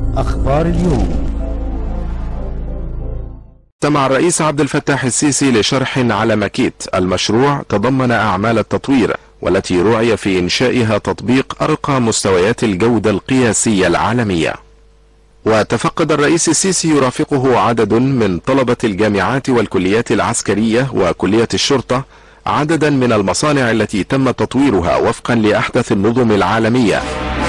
أخبار اليوم. استمع الرئيس عبد الفتاح السيسي لشرح على ماكيت. المشروع تضمن أعمال التطوير والتي رعي في إنشائها تطبيق أرقى مستويات الجودة القياسية العالمية. وتفقد الرئيس السيسي يرافقه عدد من طلبة الجامعات والكليات العسكرية وكلية الشرطة عددا من المصانع التي تم تطويرها وفقا لأحدث النظم العالمية.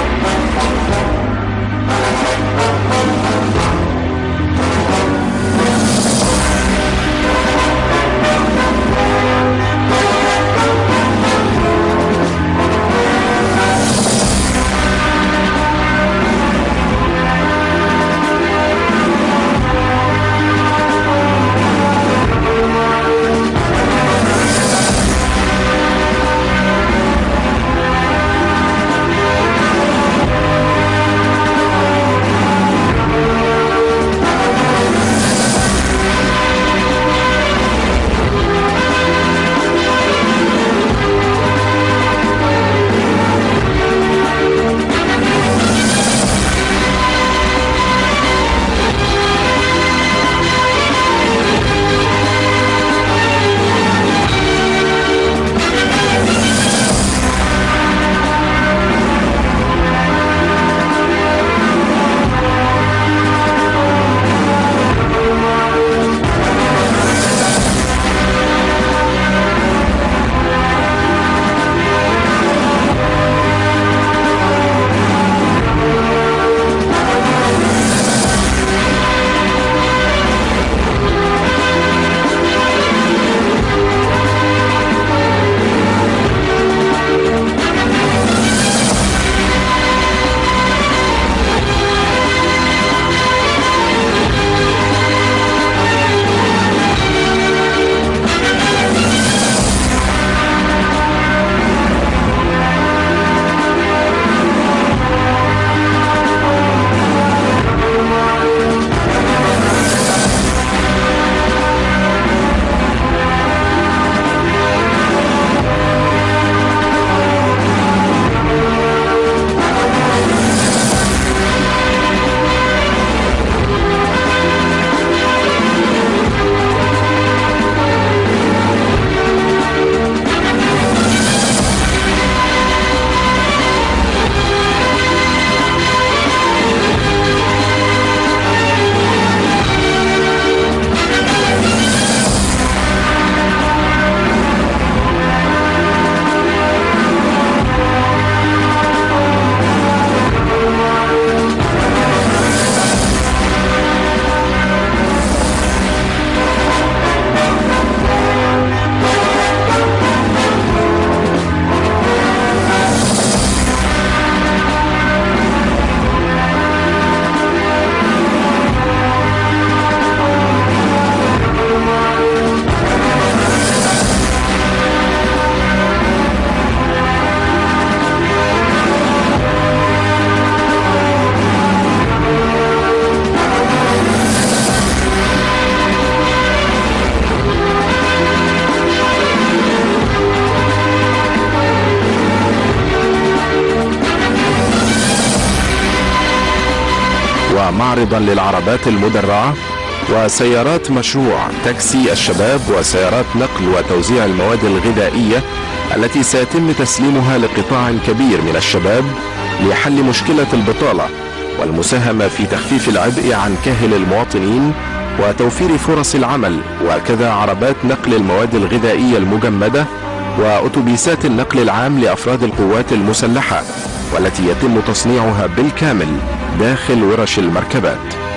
ومعرضا للعربات المدرعة وسيارات مشروع تاكسي الشباب وسيارات نقل وتوزيع المواد الغذائية التي سيتم تسليمها لقطاع كبير من الشباب لحل مشكلة البطالة والمساهمة في تخفيف العبء عن كاهل المواطنين وتوفير فرص العمل، وكذا عربات نقل المواد الغذائية المجمدة وأتوبيسات النقل العام لأفراد القوات المسلحة والتي يتم تصنيعها بالكامل داخل ورش المركبات.